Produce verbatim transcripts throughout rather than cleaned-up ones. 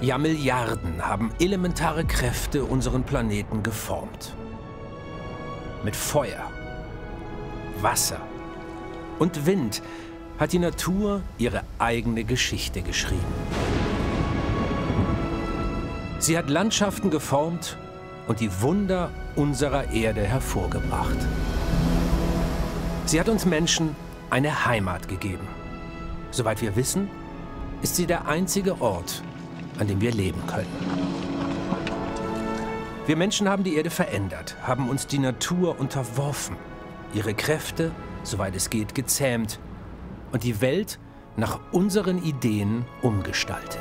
Ja, Milliarden haben elementare Kräfte unseren Planeten geformt. Mit Feuer, Wasser und Wind hat die Natur ihre eigene Geschichte geschrieben. Sie hat Landschaften geformt und die Wunder unserer Erde hervorgebracht. Sie hat uns Menschen eine Heimat gegeben. Soweit wir wissen, ist sie der einzige Ort, an dem wir leben können. Wir Menschen haben die Erde verändert, haben uns die Natur unterworfen, ihre Kräfte, soweit es geht, gezähmt und die Welt nach unseren Ideen umgestaltet.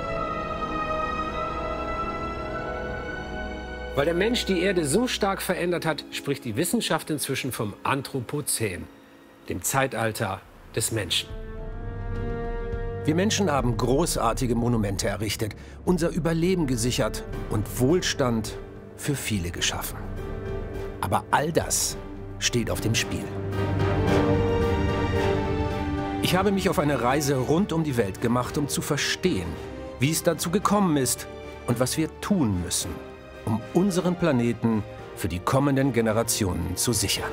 Weil der Mensch die Erde so stark verändert hat, spricht die Wissenschaft inzwischen vom Anthropozän, dem Zeitalter des Menschen. Wir Menschen haben großartige Monumente errichtet, unser Überleben gesichert und Wohlstand für viele geschaffen. Aber all das steht auf dem Spiel. Ich habe mich auf eine Reise rund um die Welt gemacht, um zu verstehen, wie es dazu gekommen ist und was wir tun müssen, um unseren Planeten für die kommenden Generationen zu sichern.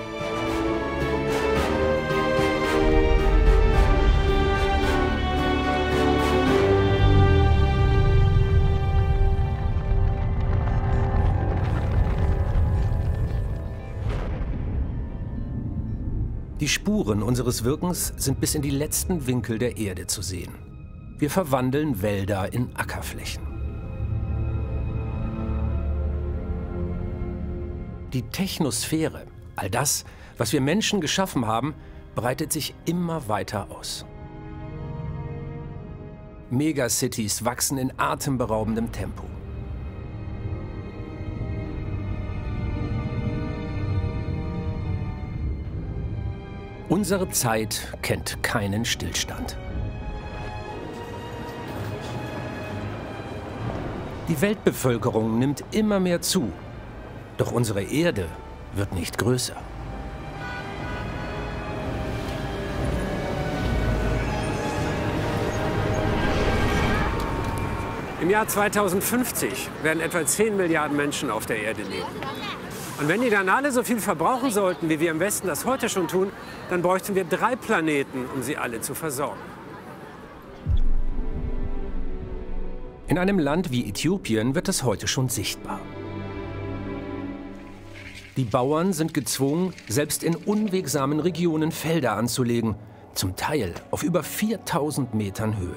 Die Spuren unseres Wirkens sind bis in die letzten Winkel der Erde zu sehen. Wir verwandeln Wälder in Ackerflächen. Die Technosphäre, all das, was wir Menschen geschaffen haben, breitet sich immer weiter aus. Megacities wachsen in atemberaubendem Tempo. Unsere Zeit kennt keinen Stillstand. Die Weltbevölkerung nimmt immer mehr zu. Doch unsere Erde wird nicht größer. Im Jahr zweitausendfünfzig werden etwa zehn Milliarden Menschen auf der Erde leben. Und wenn die dann alle so viel verbrauchen sollten, wie wir im Westen das heute schon tun, dann bräuchten wir drei Planeten, um sie alle zu versorgen. In einem Land wie Äthiopien wird das heute schon sichtbar. Die Bauern sind gezwungen, selbst in unwegsamen Regionen Felder anzulegen, zum Teil auf über viertausend Metern Höhe.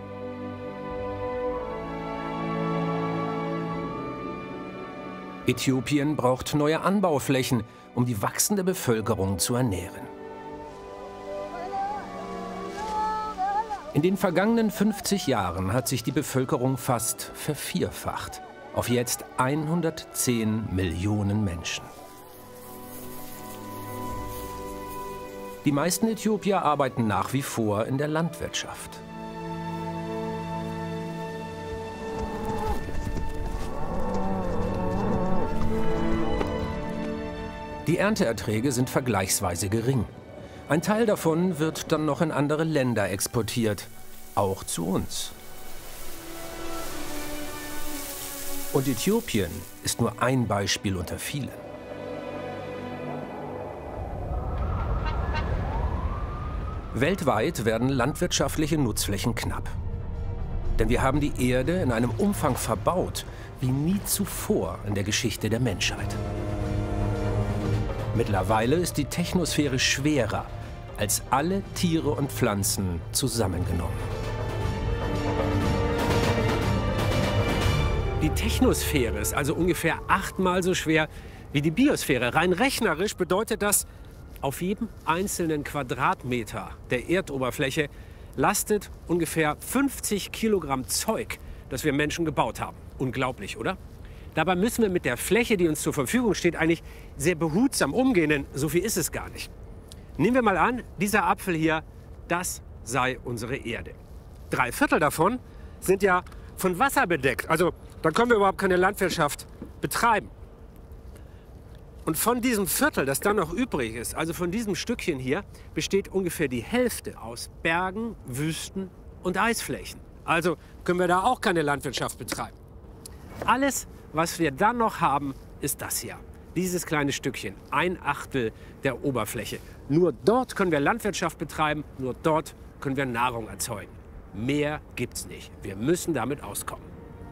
Äthiopien braucht neue Anbauflächen, um die wachsende Bevölkerung zu ernähren. In den vergangenen fünfzig Jahren hat sich die Bevölkerung fast vervierfacht, auf jetzt hundertzehn Millionen Menschen. Die meisten Äthiopier arbeiten nach wie vor in der Landwirtschaft. Die Ernteerträge sind vergleichsweise gering. Ein Teil davon wird dann noch in andere Länder exportiert, auch zu uns. Und Äthiopien ist nur ein Beispiel unter vielen. Weltweit werden landwirtschaftliche Nutzflächen knapp. Denn wir haben die Erde in einem Umfang verbaut, wie nie zuvor in der Geschichte der Menschheit. Mittlerweile ist die Technosphäre schwerer als alle Tiere und Pflanzen zusammengenommen. Die Technosphäre ist also ungefähr achtmal so schwer wie die Biosphäre. Rein rechnerisch bedeutet das, auf jedem einzelnen Quadratmeter der Erdoberfläche lastet ungefähr fünfzig Kilogramm Zeug, das wir Menschen gebaut haben. Unglaublich, oder? Dabei müssen wir mit der Fläche, die uns zur Verfügung steht, eigentlich sehr behutsam umgehen, denn so viel ist es gar nicht. Nehmen wir mal an, dieser Apfel hier, das sei unsere Erde. Drei Viertel davon sind ja von Wasser bedeckt. Also da können wir überhaupt keine Landwirtschaft betreiben. Und von diesem Viertel, das dann noch übrig ist, also von diesem Stückchen hier, besteht ungefähr die Hälfte aus Bergen, Wüsten und Eisflächen. Also können wir da auch keine Landwirtschaft betreiben. Alles, was wir dann noch haben, ist das hier. Dieses kleine Stückchen, ein Achtel der Oberfläche. Nur dort können wir Landwirtschaft betreiben, nur dort können wir Nahrung erzeugen. Mehr gibt's nicht. Wir müssen damit auskommen.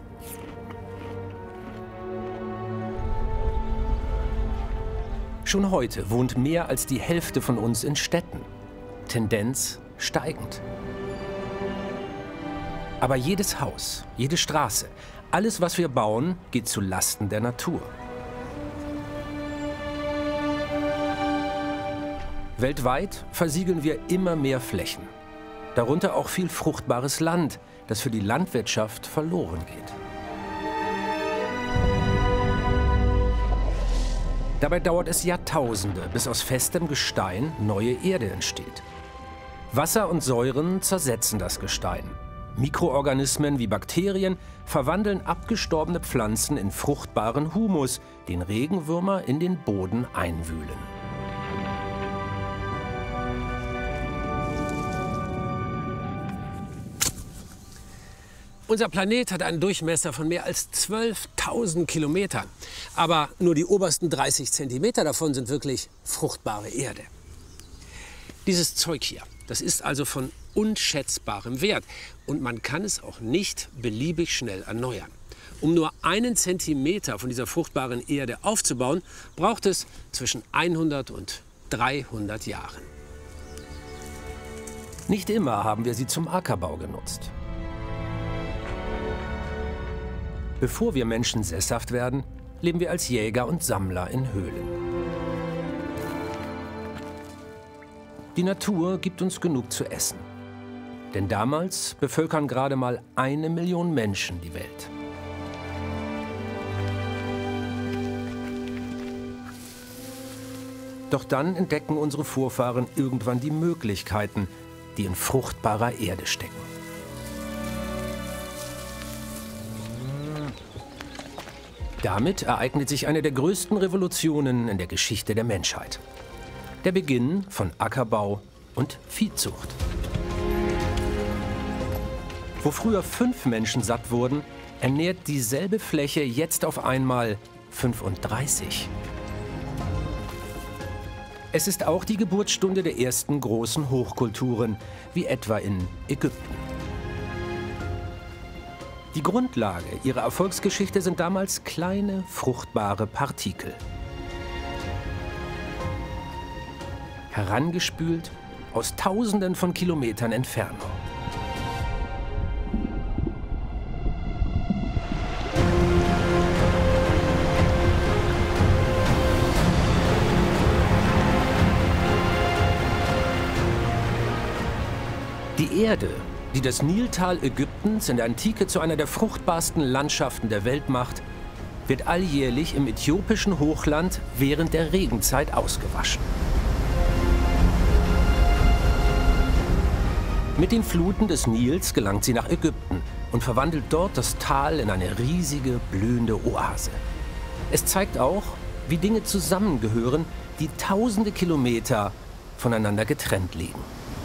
Schon heute wohnt mehr als die Hälfte von uns in Städten. Tendenz steigend. Aber jedes Haus, jede Straße, alles, was wir bauen, geht zu Lasten der Natur. Weltweit versiegeln wir immer mehr Flächen. Darunter auch viel fruchtbares Land, das für die Landwirtschaft verloren geht. Dabei dauert es Jahrtausende, bis aus festem Gestein neue Erde entsteht. Wasser und Säuren zersetzen das Gestein. Mikroorganismen wie Bakterien verwandeln abgestorbene Pflanzen in fruchtbaren Humus, den Regenwürmer in den Boden einwühlen. Unser Planet hat einen Durchmesser von mehr als zwölftausend Kilometern. Aber nur die obersten dreißig Zentimeter davon sind wirklich fruchtbare Erde. Dieses Zeug hier, das ist also von unschätzbarem Wert. Und man kann es auch nicht beliebig schnell erneuern. Um nur einen Zentimeter von dieser fruchtbaren Erde aufzubauen, braucht es zwischen hundert und dreihundert Jahren. Nicht immer haben wir sie zum Ackerbau genutzt. Bevor wir Menschen sesshaft werden, leben wir als Jäger und Sammler in Höhlen. Die Natur gibt uns genug zu essen. Denn damals bevölkern gerade mal eine Million Menschen die Welt. Doch dann entdecken unsere Vorfahren irgendwann die Möglichkeiten, die in fruchtbarer Erde stecken. Damit ereignet sich eine der größten Revolutionen in der Geschichte der Menschheit. Der Beginn von Ackerbau und Viehzucht. Wo früher fünf Menschen satt wurden, ernährt dieselbe Fläche jetzt auf einmal fünfunddreißig. Es ist auch die Geburtsstunde der ersten großen Hochkulturen, wie etwa in Ägypten. Die Grundlage ihrer Erfolgsgeschichte sind damals kleine, fruchtbare Partikel. Herangespült aus Tausenden von Kilometern Entfernung. Die Erde, die das Niltal Ägyptens in der Antike zu einer der fruchtbarsten Landschaften der Welt macht, wird alljährlich im äthiopischen Hochland während der Regenzeit ausgewaschen. Mit den Fluten des Nils gelangt sie nach Ägypten und verwandelt dort das Tal in eine riesige, blühende Oase. Es zeigt auch, wie Dinge zusammengehören, die tausende Kilometer voneinander getrennt liegen.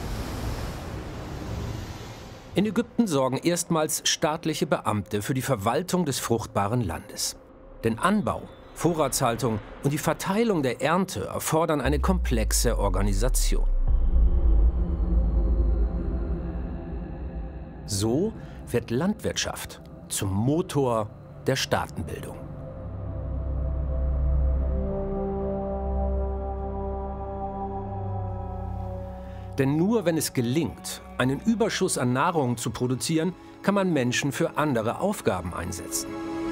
In Ägypten sorgen erstmals staatliche Beamte für die Verwaltung des fruchtbaren Landes. Denn Anbau, Vorratshaltung und die Verteilung der Ernte erfordern eine komplexe Organisation. So wird Landwirtschaft zum Motor der Staatenbildung. Denn nur wenn es gelingt, einen Überschuss an Nahrung zu produzieren, kann man Menschen für andere Aufgaben einsetzen.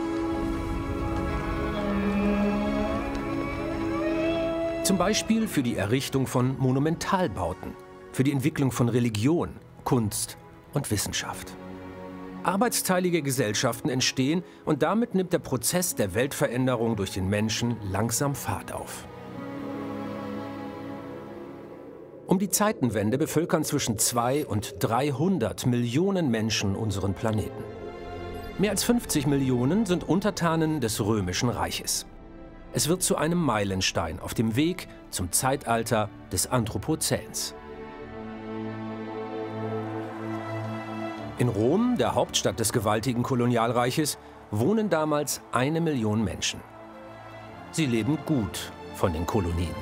Zum Beispiel für die Errichtung von Monumentalbauten, für die Entwicklung von Religion, Kunst und Wissenschaft. Arbeitsteilige Gesellschaften entstehen und damit nimmt der Prozess der Weltveränderung durch den Menschen langsam Fahrt auf. Um die Zeitenwende bevölkern zwischen zweihundert und dreihundert Millionen Menschen unseren Planeten. Mehr als fünfzig Millionen sind Untertanen des Römischen Reiches. Es wird zu einem Meilenstein auf dem Weg zum Zeitalter des Anthropozäns. In Rom, der Hauptstadt des gewaltigen Kolonialreiches, wohnen damals eine Million Menschen. Sie leben gut von den Kolonien.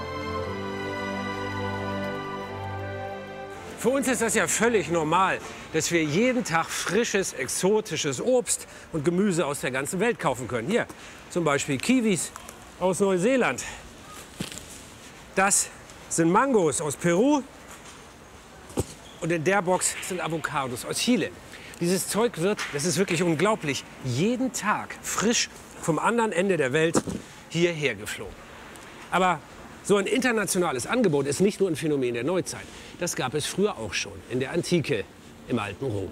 Für uns ist das ja völlig normal, dass wir jeden Tag frisches, exotisches Obst und Gemüse aus der ganzen Welt kaufen können. Hier zum Beispiel Kiwis aus Neuseeland. Das sind Mangos aus Peru. Und in der Box sind Avocados aus Chile. Dieses Zeug wird, das ist wirklich unglaublich, jeden Tag frisch vom anderen Ende der Welt hierher geflogen. Aber so ein internationales Angebot ist nicht nur ein Phänomen der Neuzeit. Das gab es früher auch schon, in der Antike, im alten Rom.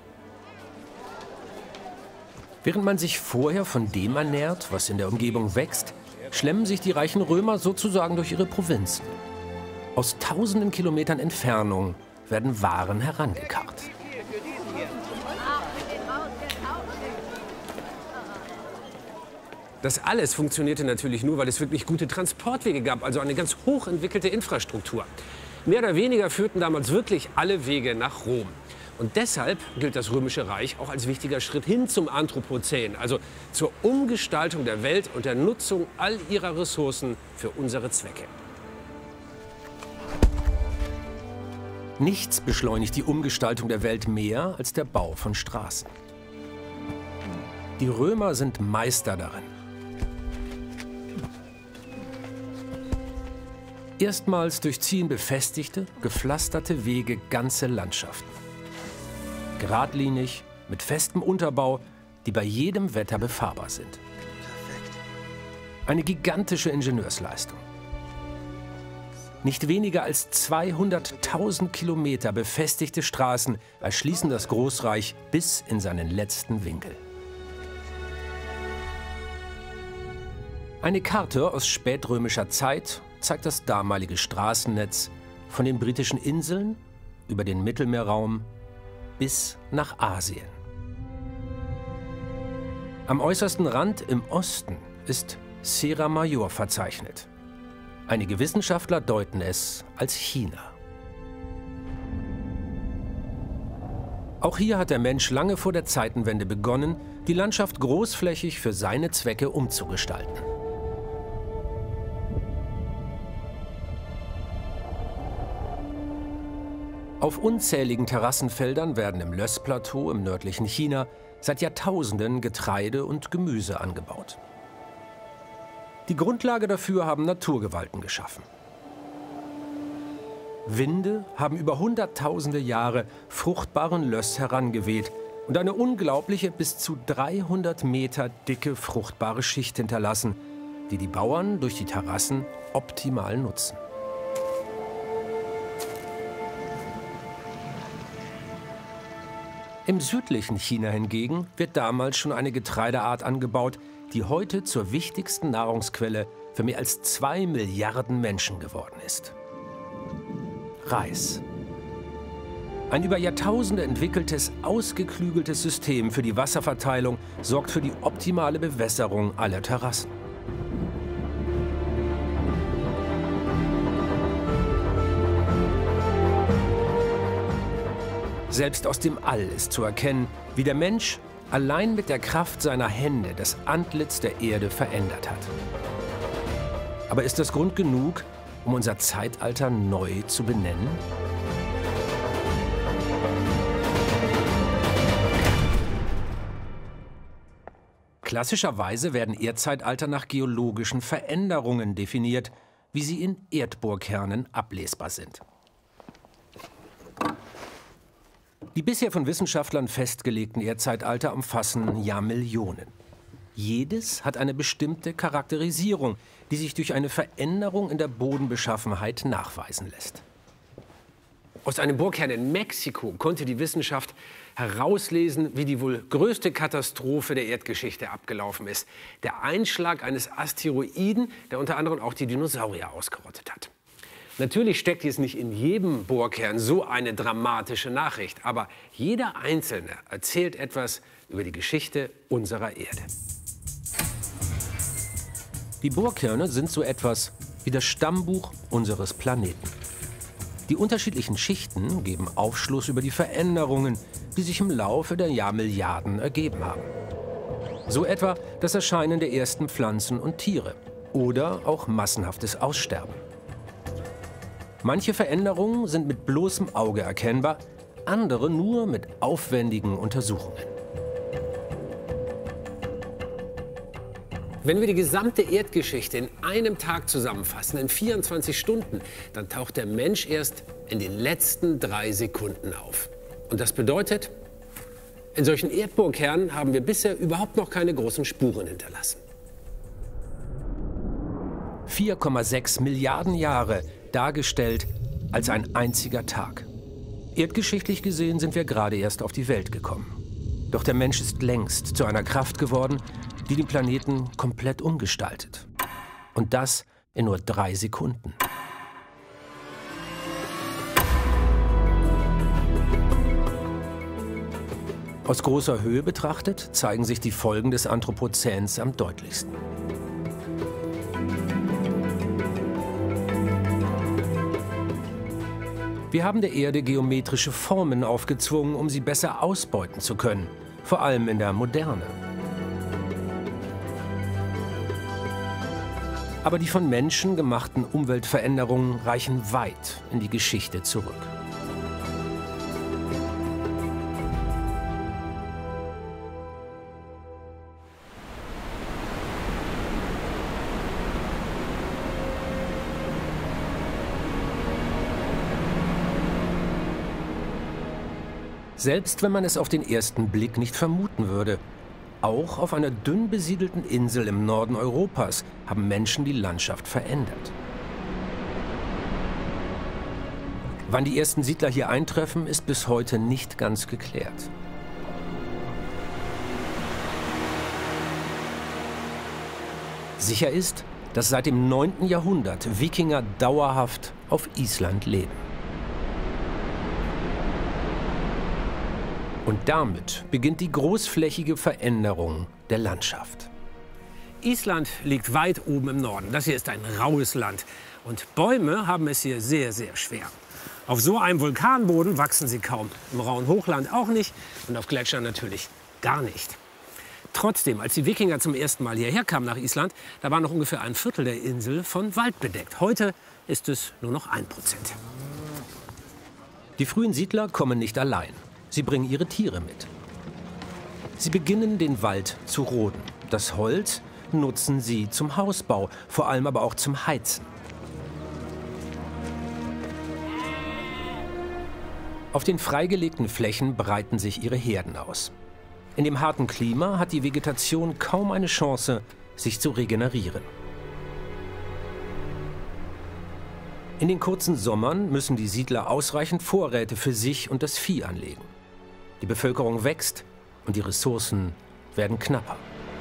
Während man sich vorher von dem ernährt, was in der Umgebung wächst, schlemmen sich die reichen Römer sozusagen durch ihre Provinzen. Aus tausenden Kilometern Entfernung werden Waren herangekarrt. Das alles funktionierte natürlich nur, weil es wirklich gute Transportwege gab, also eine ganz hochentwickelte Infrastruktur. Mehr oder weniger führten damals wirklich alle Wege nach Rom. Und deshalb gilt das Römische Reich auch als wichtiger Schritt hin zum Anthropozän, also zur Umgestaltung der Welt und der Nutzung all ihrer Ressourcen für unsere Zwecke. Nichts beschleunigt die Umgestaltung der Welt mehr als der Bau von Straßen. Die Römer sind Meister darin. Erstmals durchziehen befestigte, gepflasterte Wege ganze Landschaften. Geradlinig, mit festem Unterbau, die bei jedem Wetter befahrbar sind. Eine gigantische Ingenieursleistung. Nicht weniger als zweihunderttausend Kilometer befestigte Straßen erschließen das Großreich bis in seinen letzten Winkel. Eine Karte aus spätrömischer Zeit zeigt das damalige Straßennetz von den britischen Inseln über den Mittelmeerraum bis nach Asien. Am äußersten Rand im Osten ist Sierra Major verzeichnet. Einige Wissenschaftler deuten es als China. Auch hier hat der Mensch lange vor der Zeitenwende begonnen, die Landschaft großflächig für seine Zwecke umzugestalten. Auf unzähligen Terrassenfeldern werden im Löss-Plateau im nördlichen China seit Jahrtausenden Getreide und Gemüse angebaut. Die Grundlage dafür haben Naturgewalten geschaffen. Winde haben über hunderttausende Jahre fruchtbaren Löss herangeweht und eine unglaubliche, bis zu dreihundert Meter dicke fruchtbare Schicht hinterlassen, die die Bauern durch die Terrassen optimal nutzen. Im südlichen China hingegen wird damals schon eine Getreideart angebaut, die heute zur wichtigsten Nahrungsquelle für mehr als zwei Milliarden Menschen geworden ist. Reis. Ein über Jahrtausende entwickeltes, ausgeklügeltes System für die Wasserverteilung sorgt für die optimale Bewässerung aller Terrassen. Selbst aus dem All ist zu erkennen, wie der Mensch allein mit der Kraft seiner Hände das Antlitz der Erde verändert hat. Aber ist das Grund genug, um unser Zeitalter neu zu benennen? Klassischerweise werden Erdzeitalter nach geologischen Veränderungen definiert, wie sie in Erdbohrkernen ablesbar sind. Die bisher von Wissenschaftlern festgelegten Erdzeitalter umfassen Jahrmillionen. Jedes hat eine bestimmte Charakterisierung, die sich durch eine Veränderung in der Bodenbeschaffenheit nachweisen lässt. Aus einem Bohrkern in Mexiko konnte die Wissenschaft herauslesen, wie die wohl größte Katastrophe der Erdgeschichte abgelaufen ist. Der Einschlag eines Asteroiden, der unter anderem auch die Dinosaurier ausgerottet hat. Natürlich steckt jetzt nicht in jedem Bohrkern so eine dramatische Nachricht, aber jeder einzelne erzählt etwas über die Geschichte unserer Erde. Die Bohrkerne sind so etwas wie das Stammbuch unseres Planeten. Die unterschiedlichen Schichten geben Aufschluss über die Veränderungen, die sich im Laufe der Jahrmilliarden ergeben haben. So etwa das Erscheinen der ersten Pflanzen und Tiere oder auch massenhaftes Aussterben. Manche Veränderungen sind mit bloßem Auge erkennbar, andere nur mit aufwendigen Untersuchungen. Wenn wir die gesamte Erdgeschichte in einem Tag zusammenfassen, in vierundzwanzig Stunden, dann taucht der Mensch erst in den letzten drei Sekunden auf. Und das bedeutet, in solchen Erdbohrkernen haben wir bisher überhaupt noch keine großen Spuren hinterlassen. vier Komma sechs Milliarden Jahre, dargestellt als ein einziger Tag. Erdgeschichtlich gesehen sind wir gerade erst auf die Welt gekommen. Doch der Mensch ist längst zu einer Kraft geworden, die den Planeten komplett umgestaltet. Und das in nur drei Sekunden. Aus großer Höhe betrachtet zeigen sich die Folgen des Anthropozäns am deutlichsten. Wir haben der Erde geometrische Formen aufgezwungen, um sie besser ausbeuten zu können, vor allem in der Moderne. Aber die von Menschen gemachten Umweltveränderungen reichen weit in die Geschichte zurück. Selbst wenn man es auf den ersten Blick nicht vermuten würde, auch auf einer dünn besiedelten Insel im Norden Europas haben Menschen die Landschaft verändert. Wann die ersten Siedler hier eintreffen, ist bis heute nicht ganz geklärt. Sicher ist, dass seit dem neunten Jahrhundert Wikinger dauerhaft auf Island leben. Und damit beginnt die großflächige Veränderung der Landschaft. Island liegt weit oben im Norden. Das hier ist ein raues Land. Und Bäume haben es hier sehr, sehr schwer. Auf so einem Vulkanboden wachsen sie kaum. Im rauen Hochland auch nicht und auf Gletschern natürlich gar nicht. Trotzdem, als die Wikinger zum ersten Mal hierher kamen nach Island, da war noch ungefähr ein Viertel der Insel von Wald bedeckt. Heute ist es nur noch ein Prozent. Die frühen Siedler kommen nicht allein. Sie bringen ihre Tiere mit. Sie beginnen, den Wald zu roden. Das Holz nutzen sie zum Hausbau, vor allem aber auch zum Heizen. Auf den freigelegten Flächen breiten sich ihre Herden aus. In dem harten Klima hat die Vegetation kaum eine Chance, sich zu regenerieren. In den kurzen Sommern müssen die Siedler ausreichend Vorräte für sich und das Vieh anlegen. Die Bevölkerung wächst und die Ressourcen werden knapper.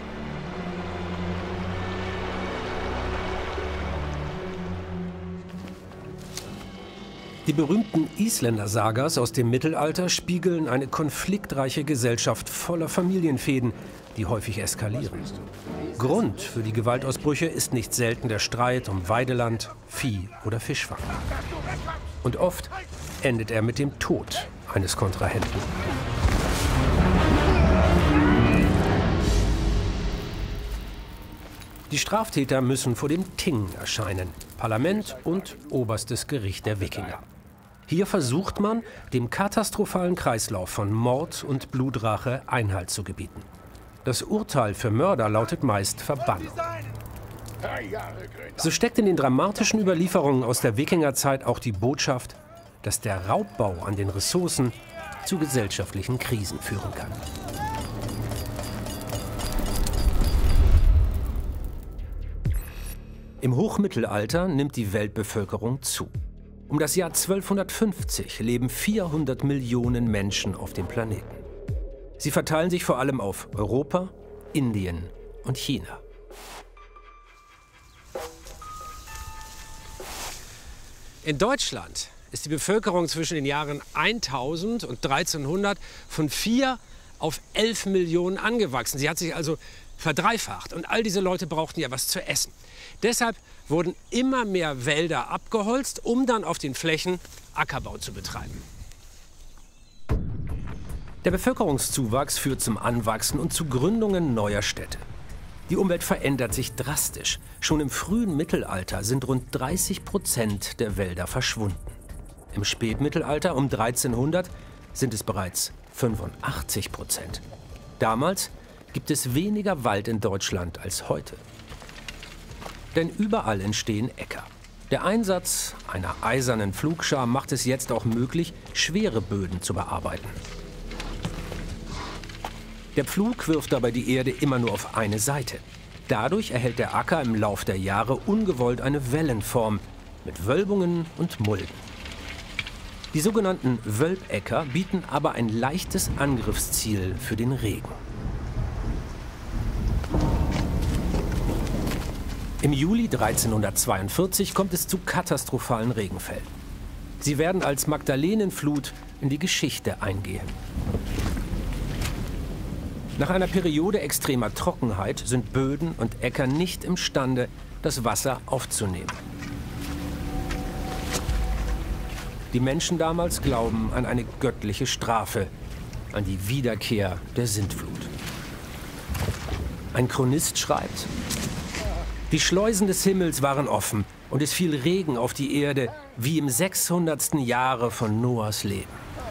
Die berühmten Isländer-Sagas aus dem Mittelalter spiegeln eine konfliktreiche Gesellschaft voller Familienfäden, die häufig eskalieren. Grund für die Gewaltausbrüche ist nicht selten der Streit um Weideland, Vieh oder Fischfang. Und oft endet er mit dem Tod eines Kontrahenten. Die Straftäter müssen vor dem Ting erscheinen, Parlament und oberstes Gericht der Wikinger. Hier versucht man, dem katastrophalen Kreislauf von Mord und Blutrache Einhalt zu gebieten. Das Urteil für Mörder lautet meist Verbannung. So steckt in den dramatischen Überlieferungen aus der Wikingerzeit auch die Botschaft, dass der Raubbau an den Ressourcen zu gesellschaftlichen Krisen führen kann. Im Hochmittelalter nimmt die Weltbevölkerung zu. Um das Jahr zwölfhundertfünfzig leben vierhundert Millionen Menschen auf dem Planeten. Sie verteilen sich vor allem auf Europa, Indien und China. In Deutschland ist die Bevölkerung zwischen den Jahren eintausend und dreizehnhundert von vier auf elf Millionen angewachsen. Sie hat sich also verdreifacht. Und all diese Leute brauchten ja was zu essen. Deshalb wurden immer mehr Wälder abgeholzt, um dann auf den Flächen Ackerbau zu betreiben. Der Bevölkerungszuwachs führt zum Anwachsen und zu Gründungen neuer Städte. Die Umwelt verändert sich drastisch. Schon im frühen Mittelalter sind rund dreißig Prozent der Wälder verschwunden. Im Spätmittelalter um dreizehnhundert sind es bereits fünfundachtzig Prozent. Damals gibt es weniger Wald in Deutschland als heute. Denn überall entstehen Äcker. Der Einsatz einer eisernen Pflugschar macht es jetzt auch möglich, schwere Böden zu bearbeiten. Der Pflug wirft dabei die Erde immer nur auf eine Seite. Dadurch erhält der Acker im Lauf der Jahre ungewollt eine Wellenform mit Wölbungen und Mulden. Die sogenannten Wölbäcker bieten aber ein leichtes Angriffsziel für den Regen. Im Juli dreizehnhundertzweiundvierzig kommt es zu katastrophalen Regenfällen. Sie werden als Magdalenenflut in die Geschichte eingehen. Nach einer Periode extremer Trockenheit sind Böden und Äcker nicht imstande, das Wasser aufzunehmen. Die Menschen damals glauben an eine göttliche Strafe, an die Wiederkehr der Sintflut. Ein Chronist schreibt: Die Schleusen des Himmels waren offen und es fiel Regen auf die Erde wie im sechshundertsten Jahre von Noahs Leben.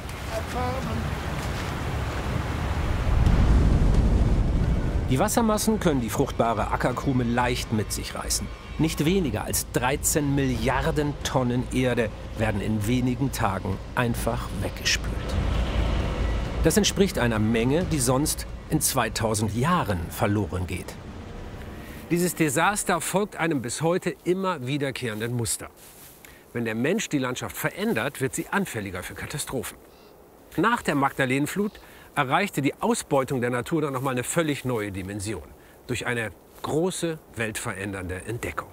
Die Wassermassen können die fruchtbare Ackerkrume leicht mit sich reißen. Nicht weniger als dreizehn Milliarden Tonnen Erde werden in wenigen Tagen einfach weggespült. Das entspricht einer Menge, die sonst in zweitausend Jahren verloren geht. Dieses Desaster folgt einem bis heute immer wiederkehrenden Muster. Wenn der Mensch die Landschaft verändert, wird sie anfälliger für Katastrophen. Nach der Magdalenenflut erreichte die Ausbeutung der Natur dann noch mal eine völlig neue Dimension. Durch eine große, weltverändernde Entdeckung.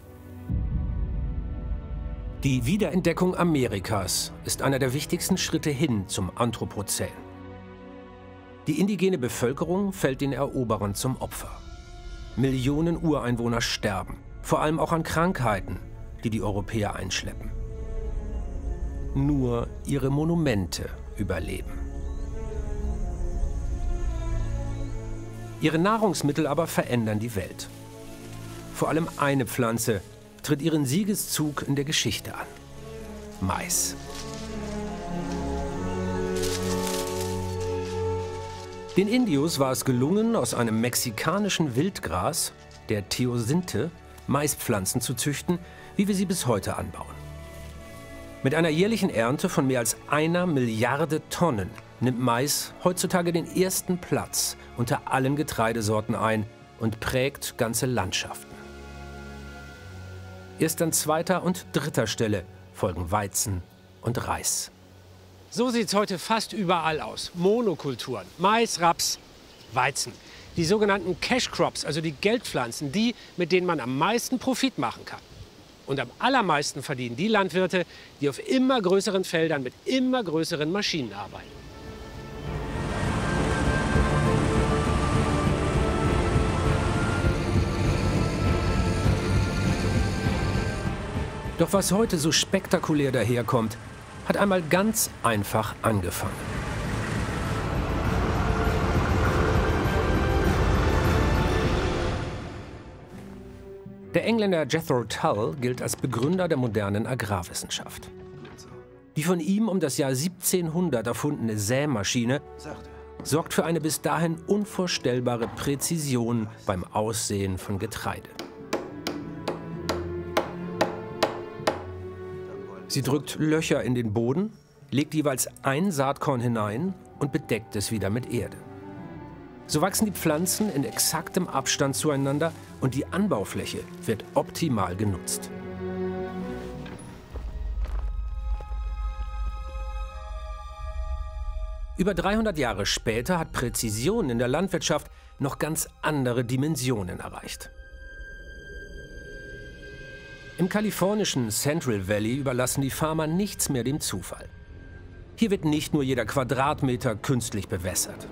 Die Wiederentdeckung Amerikas ist einer der wichtigsten Schritte hin zum Anthropozän. Die indigene Bevölkerung fällt den Eroberern zum Opfer. Millionen Ureinwohner sterben, vor allem auch an Krankheiten, die die Europäer einschleppen. Nur ihre Monumente überleben. Ihre Nahrungsmittel aber verändern die Welt. Vor allem eine Pflanze tritt ihren Siegeszug in der Geschichte an: Mais. Den Indios war es gelungen, aus einem mexikanischen Wildgras, der Teosinte, Maispflanzen zu züchten, wie wir sie bis heute anbauen. Mit einer jährlichen Ernte von mehr als einer Milliarde Tonnen nimmt Mais heutzutage den ersten Platz unter allen Getreidesorten ein und prägt ganze Landschaften. Erst an zweiter und dritter Stelle folgen Weizen und Reis. So sieht es heute fast überall aus. Monokulturen, Mais, Raps, Weizen. Die sogenannten Cash Crops, also die Geldpflanzen, die, mit denen man am meisten Profit machen kann. Und am allermeisten verdienen die Landwirte, die auf immer größeren Feldern mit immer größeren Maschinen arbeiten. Doch was heute so spektakulär daherkommt, hat einmal ganz einfach angefangen. Der Engländer Jethro Tull gilt als Begründer der modernen Agrarwissenschaft. Die von ihm um das Jahr siebzehnhundert erfundene Sämaschine sorgt für eine bis dahin unvorstellbare Präzision beim Aussehen von Getreide. Sie drückt Löcher in den Boden, legt jeweils ein Saatkorn hinein und bedeckt es wieder mit Erde. So wachsen die Pflanzen in exaktem Abstand zueinander und die Anbaufläche wird optimal genutzt. Über dreihundert Jahre später hat Präzision in der Landwirtschaft noch ganz andere Dimensionen erreicht. Im kalifornischen Central Valley überlassen die Farmer nichts mehr dem Zufall. Hier wird nicht nur jeder Quadratmeter künstlich bewässert.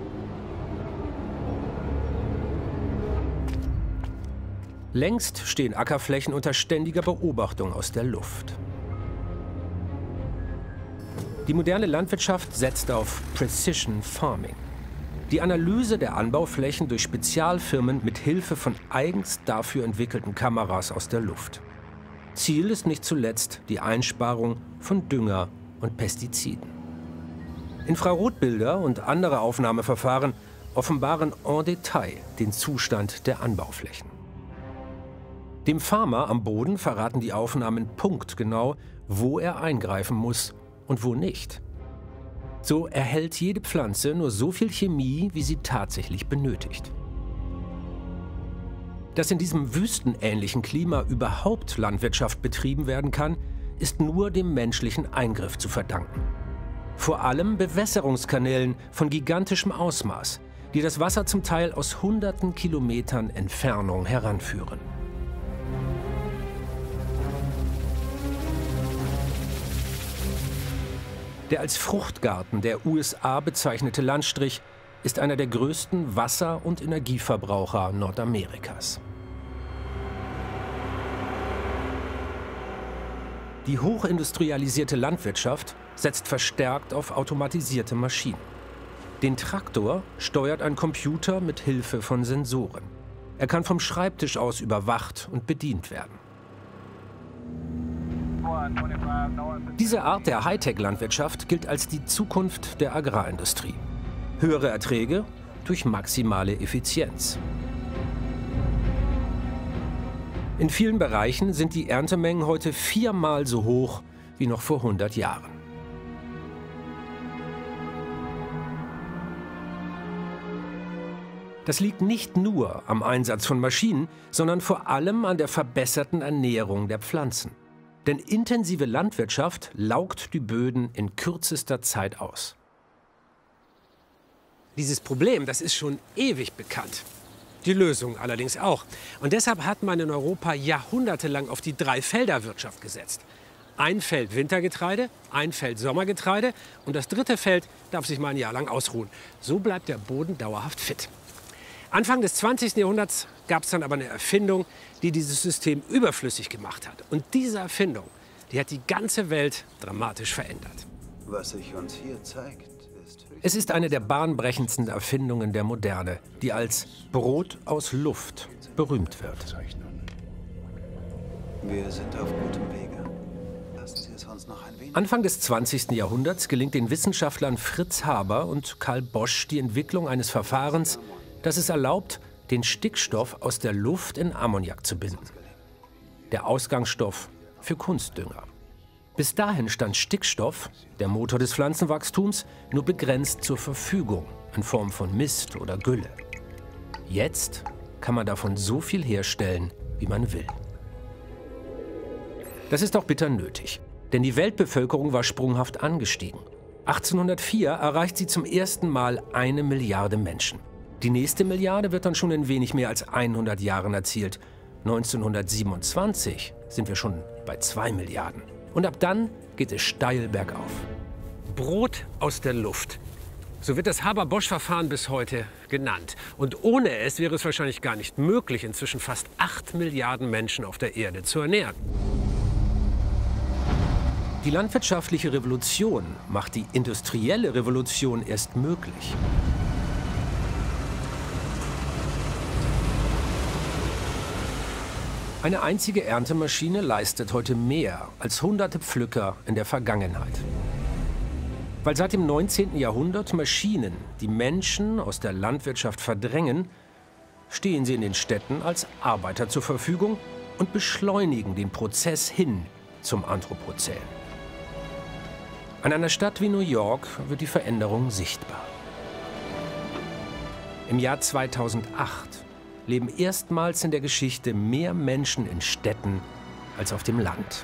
Längst stehen Ackerflächen unter ständiger Beobachtung aus der Luft. Die moderne Landwirtschaft setzt auf Precision Farming. Die Analyse der Anbauflächen durch Spezialfirmen mit Hilfe von eigens dafür entwickelten Kameras aus der Luft. Ziel ist nicht zuletzt die Einsparung von Dünger und Pestiziden. Infrarotbilder und andere Aufnahmeverfahren offenbaren en Detail den Zustand der Anbauflächen. Dem Farmer am Boden verraten die Aufnahmen punktgenau, wo er eingreifen muss und wo nicht. So erhält jede Pflanze nur so viel Chemie, wie sie tatsächlich benötigt. Dass in diesem wüstenähnlichen Klima überhaupt Landwirtschaft betrieben werden kann, ist nur dem menschlichen Eingriff zu verdanken. Vor allem Bewässerungskanälen von gigantischem Ausmaß, die das Wasser zum Teil aus hunderten Kilometern Entfernung heranführen. Der als Fruchtgarten der U S A bezeichnete Landstrich ist einer der größten Wasser- und Energieverbraucher Nordamerikas. Die hochindustrialisierte Landwirtschaft setzt verstärkt auf automatisierte Maschinen. Den Traktor steuert ein Computer mit Hilfe von Sensoren. Er kann vom Schreibtisch aus überwacht und bedient werden. Diese Art der Hightech-Landwirtschaft gilt als die Zukunft der Agrarindustrie. Höhere Erträge durch maximale Effizienz. In vielen Bereichen sind die Erntemengen heute viermal so hoch wie noch vor hundert Jahren. Das liegt nicht nur am Einsatz von Maschinen, sondern vor allem an der verbesserten Ernährung der Pflanzen. Denn intensive Landwirtschaft laugt die Böden in kürzester Zeit aus. Dieses Problem, das ist schon ewig bekannt. Die Lösung allerdings auch. Und deshalb hat man in Europa jahrhundertelang auf die Dreifelderwirtschaft gesetzt. Ein Feld Wintergetreide, ein Feld Sommergetreide und das dritte Feld darf sich mal ein Jahr lang ausruhen. So bleibt der Boden dauerhaft fit. Anfang des zwanzigsten Jahrhunderts gab es dann aber eine Erfindung, die dieses System überflüssig gemacht hat. Und diese Erfindung, die hat die ganze Welt dramatisch verändert. Was sich uns hier zeigt, ist... Es ist eine der bahnbrechendsten Erfindungen der Moderne, die als Brot aus Luft berühmt wird. Wir sind auf gutem Wege. Lassen Sie es uns noch ein wenig... Anfang des zwanzigsten Jahrhunderts gelingt den Wissenschaftlern Fritz Haber und Karl Bosch die Entwicklung eines Verfahrens, das es erlaubt, den Stickstoff aus der Luft in Ammoniak zu binden. Der Ausgangsstoff für Kunstdünger. Bis dahin stand Stickstoff, der Motor des Pflanzenwachstums, nur begrenzt zur Verfügung in Form von Mist oder Gülle. Jetzt kann man davon so viel herstellen, wie man will. Das ist auch bitter nötig, denn die Weltbevölkerung war sprunghaft angestiegen. achtzehnhundertvier erreicht sie zum ersten Mal eine Milliarde Menschen. Die nächste Milliarde wird dann schon in wenig mehr als hundert Jahren erzielt. neunzehnhundertsiebenundzwanzig sind wir schon bei zwei Milliarden. Und ab dann geht es steil bergauf. Brot aus der Luft. So wird das Haber-Bosch-Verfahren bis heute genannt. Und ohne es wäre es wahrscheinlich gar nicht möglich, inzwischen fast acht Milliarden Menschen auf der Erde zu ernähren. Die landwirtschaftliche Revolution macht die industrielle Revolution erst möglich. Eine einzige Erntemaschine leistet heute mehr als hunderte Pflücker in der Vergangenheit. Weil seit dem neunzehnten Jahrhundert Maschinen die Menschen aus der Landwirtschaft verdrängen, stehen sie in den Städten als Arbeiter zur Verfügung und beschleunigen den Prozess hin zum Anthropozän. An einer Stadt wie New York wird die Veränderung sichtbar. Im Jahr zweitausendacht leben erstmals in der Geschichte mehr Menschen in Städten als auf dem Land.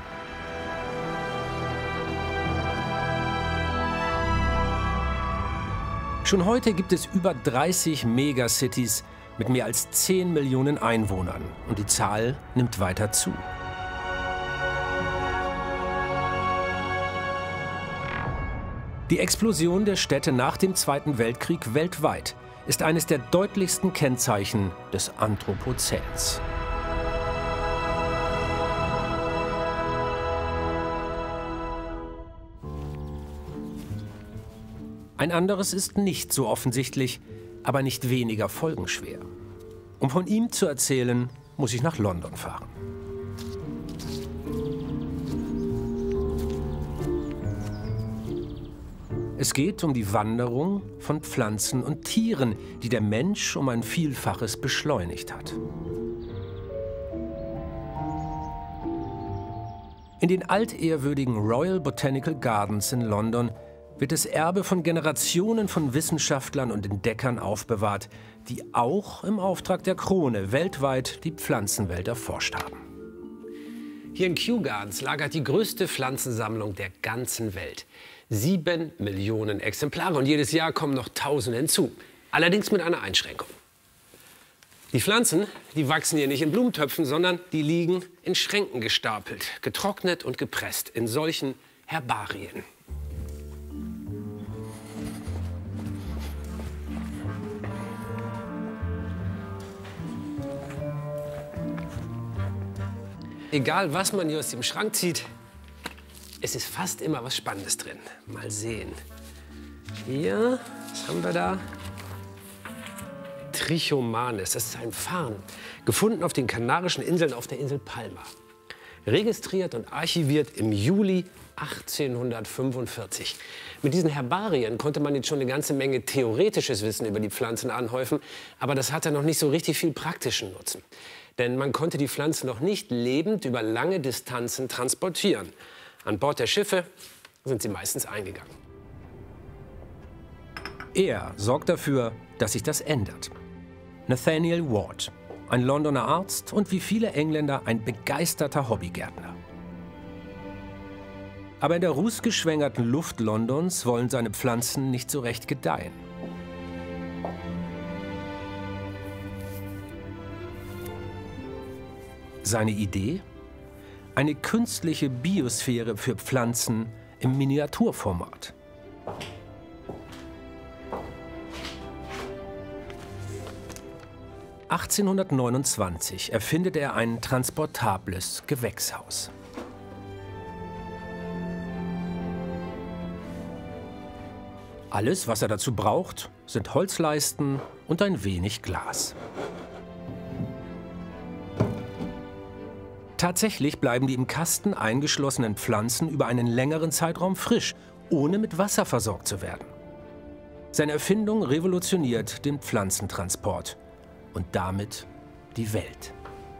Schon heute gibt es über dreißig Megacities mit mehr als zehn Millionen Einwohnern und die Zahl nimmt weiter zu. Die Explosion der Städte nach dem Zweiten Weltkrieg weltweit ist eines der deutlichsten Kennzeichen des Anthropozäns. Ein anderes ist nicht so offensichtlich, aber nicht weniger folgenschwer. Um von ihm zu erzählen, muss ich nach London fahren. Es geht um die Wanderung von Pflanzen und Tieren, die der Mensch um ein Vielfaches beschleunigt hat. In den altehrwürdigen Royal Botanical Gardens in London wird das Erbe von Generationen von Wissenschaftlern und Entdeckern aufbewahrt, die auch im Auftrag der Krone weltweit die Pflanzenwelt erforscht haben. Hier in Kew Gardens lagert die größte Pflanzensammlung der ganzen Welt. Sieben Millionen Exemplare und jedes Jahr kommen noch Tausende hinzu. Allerdings mit einer Einschränkung. Die Pflanzen, die wachsen hier nicht in Blumentöpfen, sondern die liegen in Schränken gestapelt, getrocknet und gepresst in solchen Herbarien. Egal, was man hier aus dem Schrank zieht, es ist fast immer was Spannendes drin. Mal sehen. Hier, was haben wir da? Trichomanes, das ist ein Farn, gefunden auf den Kanarischen Inseln auf der Insel Palma. Registriert und archiviert im Juli achtzehnhundertfünfundvierzig. Mit diesen Herbarien konnte man jetzt schon eine ganze Menge theoretisches Wissen über die Pflanzen anhäufen, aber das hatte noch nicht so richtig viel praktischen Nutzen. Denn man konnte die Pflanzen noch nicht lebend über lange Distanzen transportieren. An Bord der Schiffe sind sie meistens eingegangen. Er sorgt dafür, dass sich das ändert. Nathaniel Ward, ein Londoner Arzt und wie viele Engländer ein begeisterter Hobbygärtner. Aber in der rußgeschwängerten Luft Londons wollen seine Pflanzen nicht so recht gedeihen. Seine Idee? Eine künstliche Biosphäre für Pflanzen im Miniaturformat. achtzehnhundertneunundzwanzig erfindet er ein transportables Gewächshaus. Alles, was er dazu braucht, sind Holzleisten und ein wenig Glas. Tatsächlich bleiben die im Kasten eingeschlossenen Pflanzen über einen längeren Zeitraum frisch, ohne mit Wasser versorgt zu werden. Seine Erfindung revolutioniert den Pflanzentransport und damit die Welt.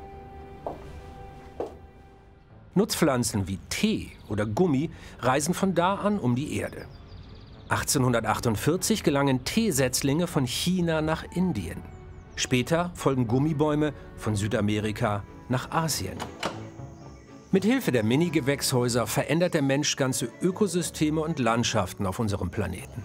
Nutzpflanzen wie Tee oder Gummi reisen von da an um die Erde. achtzehnhundertachtundvierzig gelangen Teesetzlinge von China nach Indien. Später folgen Gummibäume von Südamerika nach Asien. Mit Hilfe der Mini-Gewächshäuser verändert der Mensch ganze Ökosysteme und Landschaften auf unserem Planeten.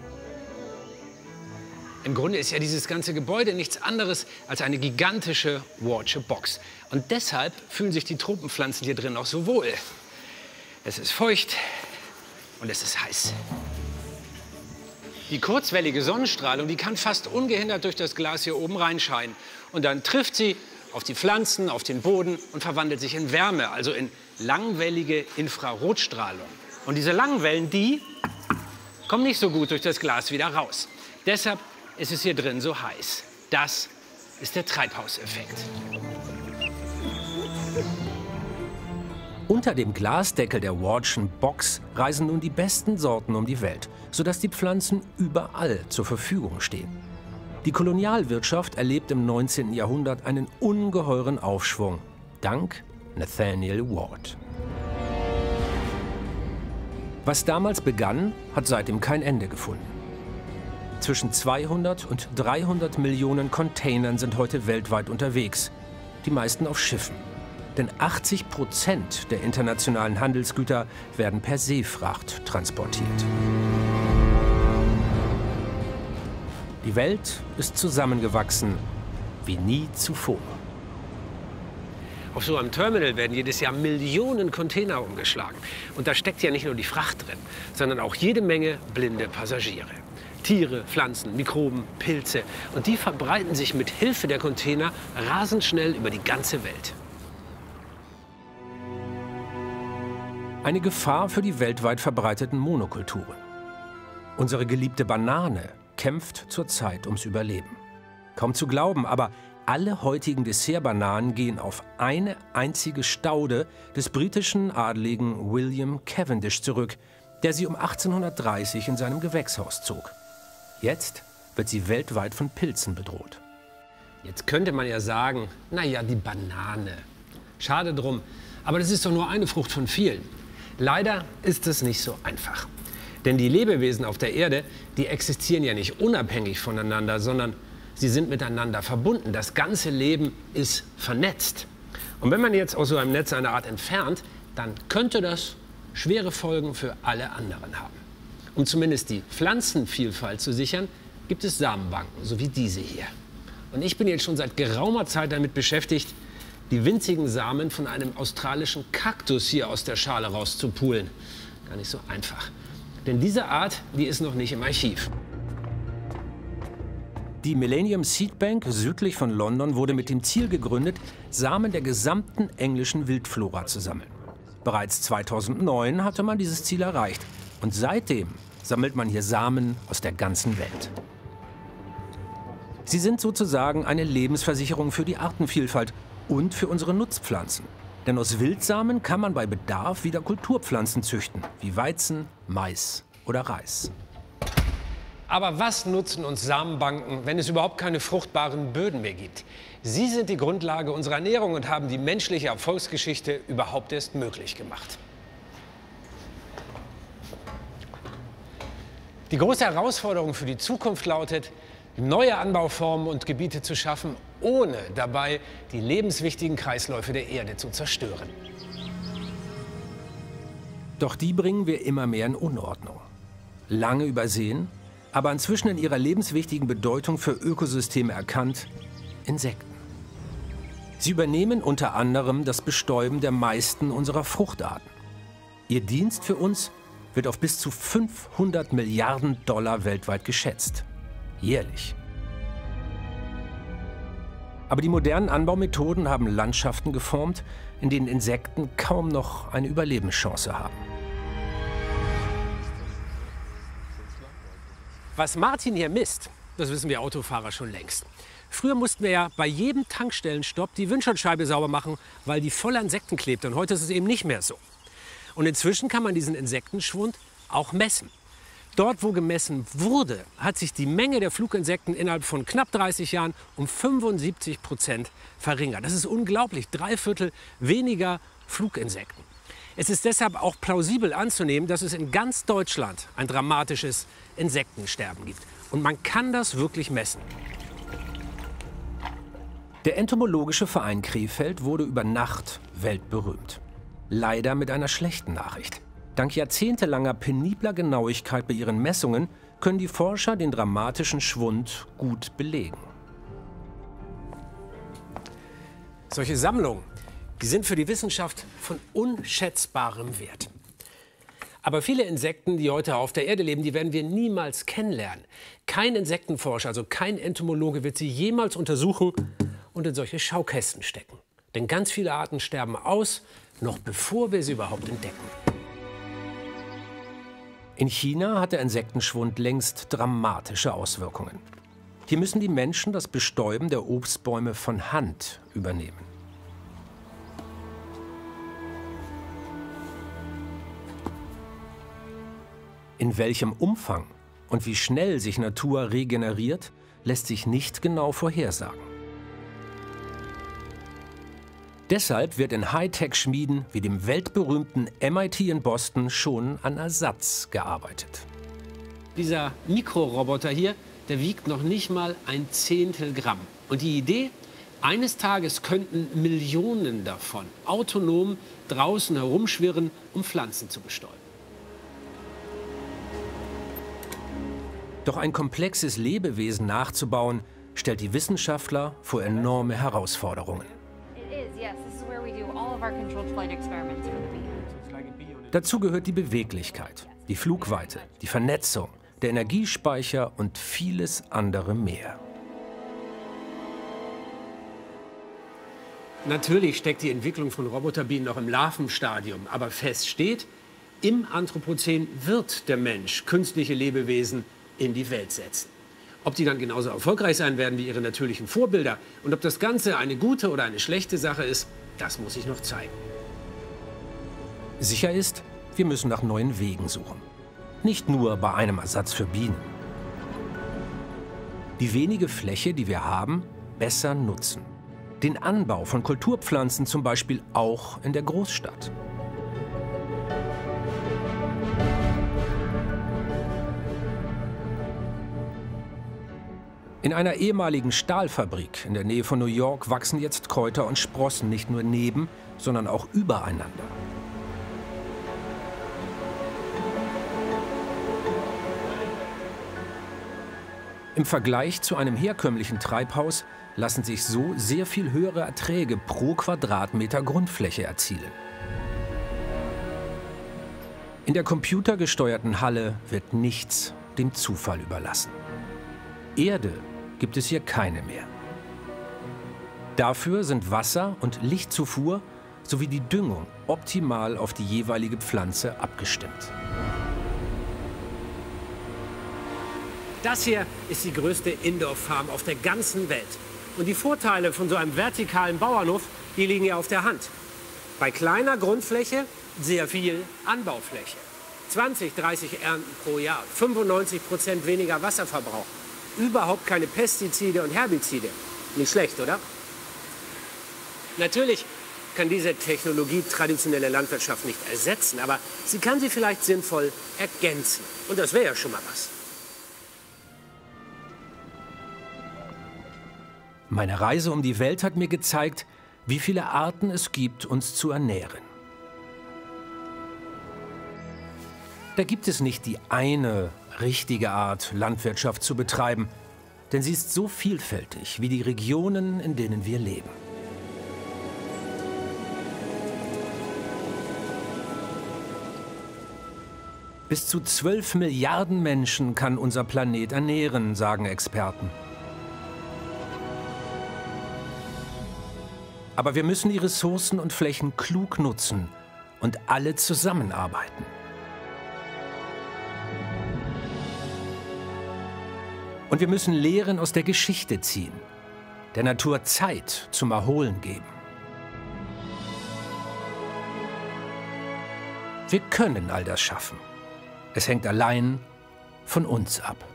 Im Grunde ist ja dieses ganze Gebäude nichts anderes als eine gigantische Wardsche Box. Und deshalb fühlen sich die Tropenpflanzen hier drin auch so wohl. Es ist feucht und es ist heiß. Die kurzwellige Sonnenstrahlung, die kann fast ungehindert durch das Glas hier oben reinscheinen. Und dann trifft sie auf die Pflanzen, auf den Boden und verwandelt sich in Wärme, also in langwellige Infrarotstrahlung. Und diese langen Wellen, die kommen nicht so gut durch das Glas wieder raus. Deshalb ist es hier drin so heiß. Das ist der Treibhauseffekt. Unter dem Glasdeckel der Wardschen Box reisen nun die besten Sorten um die Welt, sodass die Pflanzen überall zur Verfügung stehen. Die Kolonialwirtschaft erlebt im neunzehnten Jahrhundert einen ungeheuren Aufschwung, dank Nathaniel Ward. Was damals begann, hat seitdem kein Ende gefunden. Zwischen zweihundert und dreihundert Millionen Containern sind heute weltweit unterwegs, die meisten auf Schiffen. Denn achtzig Prozent der internationalen Handelsgüter werden per Seefracht transportiert. Die Welt ist zusammengewachsen wie nie zuvor. Auf so einem Terminal werden jedes Jahr Millionen Container umgeschlagen. Und da steckt ja nicht nur die Fracht drin, sondern auch jede Menge blinde Passagiere. Tiere, Pflanzen, Mikroben, Pilze. Und die verbreiten sich mit Hilfe der Container rasend schnell über die ganze Welt. Eine Gefahr für die weltweit verbreiteten Monokulturen. Unsere geliebte Banane kämpft zurzeit ums Überleben. Kaum zu glauben, aber alle heutigen Dessertbananen gehen auf eine einzige Staude des britischen Adligen William Cavendish zurück, der sie um achtzehnhundertdreißig in seinem Gewächshaus zog. Jetzt wird sie weltweit von Pilzen bedroht. Jetzt könnte man ja sagen, naja, die Banane. Schade drum, aber das ist doch nur eine Frucht von vielen. Leider ist es nicht so einfach. Denn die Lebewesen auf der Erde, die existieren ja nicht unabhängig voneinander, sondern sie sind miteinander verbunden. Das ganze Leben ist vernetzt. Und wenn man jetzt aus so einem Netz eine Art entfernt, dann könnte das schwere Folgen für alle anderen haben. Um zumindest die Pflanzenvielfalt zu sichern, gibt es Samenbanken, so wie diese hier. Und ich bin jetzt schon seit geraumer Zeit damit beschäftigt, die winzigen Samen von einem australischen Kaktus hier aus der Schale rauszupulen. Gar nicht so einfach. Denn diese Art, die ist noch nicht im Archiv. Die Millennium Seed Bank südlich von London wurde mit dem Ziel gegründet, Samen der gesamten englischen Wildflora zu sammeln. Bereits zweitausendneun hatte man dieses Ziel erreicht. Und seitdem sammelt man hier Samen aus der ganzen Welt. Sie sind sozusagen eine Lebensversicherung für die Artenvielfalt und für unsere Nutzpflanzen. Denn aus Wildsamen kann man bei Bedarf wieder Kulturpflanzen züchten, wie Weizen, Mais oder Reis. Aber was nutzen uns Samenbanken, wenn es überhaupt keine fruchtbaren Böden mehr gibt? Sie sind die Grundlage unserer Ernährung und haben die menschliche Erfolgsgeschichte überhaupt erst möglich gemacht. Die große Herausforderung für die Zukunft lautet, neue Anbauformen und Gebiete zu schaffen, ohne dabei die lebenswichtigen Kreisläufe der Erde zu zerstören. Doch die bringen wir immer mehr in Unordnung. Lange übersehen, aber inzwischen in ihrer lebenswichtigen Bedeutung für Ökosysteme erkannt: Insekten. Sie übernehmen unter anderem das Bestäuben der meisten unserer Fruchtarten. Ihr Dienst für uns wird auf bis zu fünfhundert Milliarden Dollar weltweit geschätzt. Jährlich. Aber die modernen Anbaumethoden haben Landschaften geformt, in denen Insekten kaum noch eine Überlebenschance haben. Was Martin hier misst, das wissen wir Autofahrer schon längst. Früher mussten wir ja bei jedem Tankstellenstopp die Windschutzscheibe sauber machen, weil die voller Insekten klebte. Und heute ist es eben nicht mehr so. Und inzwischen kann man diesen Insektenschwund auch messen. Dort, wo gemessen wurde, hat sich die Menge der Fluginsekten innerhalb von knapp dreißig Jahren um fünfundsiebzig Prozent verringert. Das ist unglaublich. Drei Viertel weniger Fluginsekten. Es ist deshalb auch plausibel anzunehmen, dass es in ganz Deutschland ein dramatisches Insektensterben gibt. Und man kann das wirklich messen. Der Entomologische Verein Krefeld wurde über Nacht weltberühmt. Leider mit einer schlechten Nachricht. Dank jahrzehntelanger penibler Genauigkeit bei ihren Messungen können die Forscher den dramatischen Schwund gut belegen. Solche Sammlungen, die sind für die Wissenschaft von unschätzbarem Wert. Aber viele Insekten, die heute auf der Erde leben, die werden wir niemals kennenlernen. Kein Insektenforscher, also kein Entomologe wird sie jemals untersuchen und in solche Schaukästen stecken. Denn ganz viele Arten sterben aus, noch bevor wir sie überhaupt entdecken. In China hat der Insektenschwund längst dramatische Auswirkungen. Hier müssen die Menschen das Bestäuben der Obstbäume von Hand übernehmen. In welchem Umfang und wie schnell sich Natur regeneriert, lässt sich nicht genau vorhersagen. Deshalb wird in Hightech-Schmieden wie dem weltberühmten M I T in Boston schon an Ersatz gearbeitet. Dieser Mikroroboter hier, der wiegt noch nicht mal ein Zehntel Gramm. Und die Idee? Eines Tages könnten Millionen davon autonom draußen herumschwirren, um Pflanzen zu bestäuben. Doch ein komplexes Lebewesen nachzubauen, stellt die Wissenschaftler vor enorme Herausforderungen. Dazu gehört die Beweglichkeit, die Flugweite, die Vernetzung, der Energiespeicher und vieles andere mehr. Natürlich steckt die Entwicklung von Roboterbienen noch im Larvenstadium, aber fest steht, Im Anthropozän wird der Mensch künstliche Lebewesen in die Welt setzen. Ob die dann genauso erfolgreich sein werden wie ihre natürlichen Vorbilder und ob das Ganze eine gute oder eine schlechte Sache ist, das muss sich noch zeigen. Sicher ist, wir müssen nach neuen Wegen suchen. Nicht nur bei einem Ersatz für Bienen. Die wenige Fläche, die wir haben, besser nutzen. Den Anbau von Kulturpflanzen zum Beispiel auch in der Großstadt. In einer ehemaligen Stahlfabrik in der Nähe von New York wachsen jetzt Kräuter und Sprossen nicht nur neben, sondern auch übereinander. Im Vergleich zu einem herkömmlichen Treibhaus lassen sich so sehr viel höhere Erträge pro Quadratmeter Grundfläche erzielen. In der computergesteuerten Halle wird nichts dem Zufall überlassen. Erde gibt es hier keine mehr. Dafür sind Wasser- und Lichtzufuhr sowie die Düngung optimal auf die jeweilige Pflanze abgestimmt. Das hier ist die größte Indoor-Farm auf der ganzen Welt. Und die Vorteile von so einem vertikalen Bauernhof, die liegen ja auf der Hand. Bei kleiner Grundfläche sehr viel Anbaufläche. zwanzig, dreißig Ernten pro Jahr, fünfundneunzig Prozent weniger Wasserverbrauch. Überhaupt keine Pestizide und Herbizide. Nicht schlecht, oder? Natürlich kann diese Technologie traditionelle Landwirtschaft nicht ersetzen, aber sie kann sie vielleicht sinnvoll ergänzen. Und das wäre ja schon mal was. Meine Reise um die Welt hat mir gezeigt, wie viele Arten es gibt, uns zu ernähren. Da gibt es nicht die eine richtige Art, Landwirtschaft zu betreiben, denn sie ist so vielfältig wie die Regionen, in denen wir leben. Bis zu zwölf Milliarden Menschen kann unser Planet ernähren, sagen Experten. Aber wir müssen die Ressourcen und Flächen klug nutzen und alle zusammenarbeiten. Und wir müssen Lehren aus der Geschichte ziehen, der Natur Zeit zum Erholen geben. Wir können all das schaffen. Es hängt allein von uns ab.